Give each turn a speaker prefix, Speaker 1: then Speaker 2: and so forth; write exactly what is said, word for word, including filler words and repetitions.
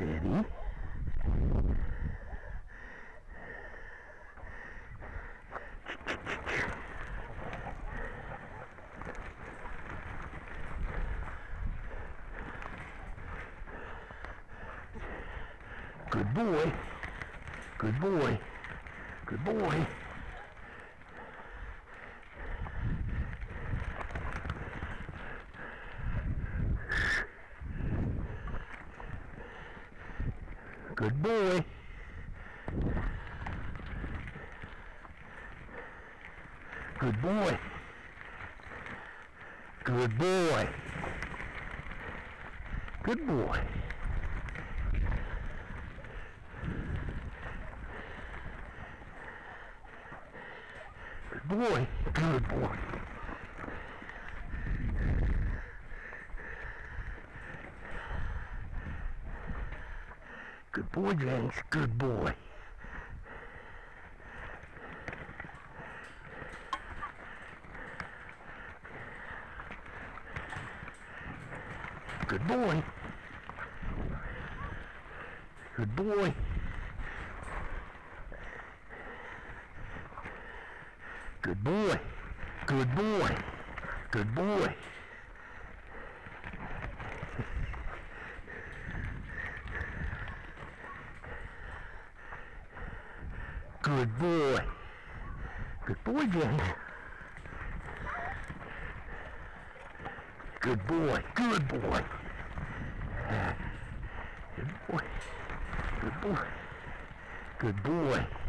Speaker 1: Steady. Good boy. Good boy. Good boy. Good boy. Good boy. Good boy. Good boy. Good boy. Good boy. Good boy, Janks. Good boy. Good boy. Good boy. Good boy. Good boy. Good boy. Good boy. Good boy, Jank. Good boy. Good boy. Good boy. Good boy. Good boy.